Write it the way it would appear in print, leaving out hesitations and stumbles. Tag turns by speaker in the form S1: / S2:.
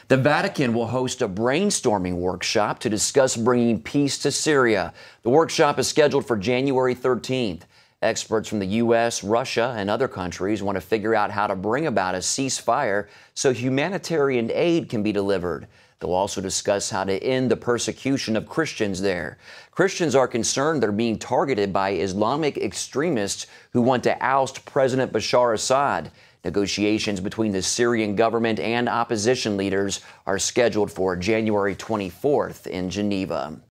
S1: The Vatican will host a brainstorming workshop to discuss bringing peace to Syria. The workshop is scheduled for January 13th. Experts from the U.S., Russia, and other countries want to figure out how to bring about a ceasefire so humanitarian aid can be delivered. They'll also discuss how to end the persecution of Christians there. Christians are concerned they're being targeted by Islamic extremists who want to oust President Bashar Assad. Negotiations between the Syrian government and opposition leaders are scheduled for January 24th in Geneva.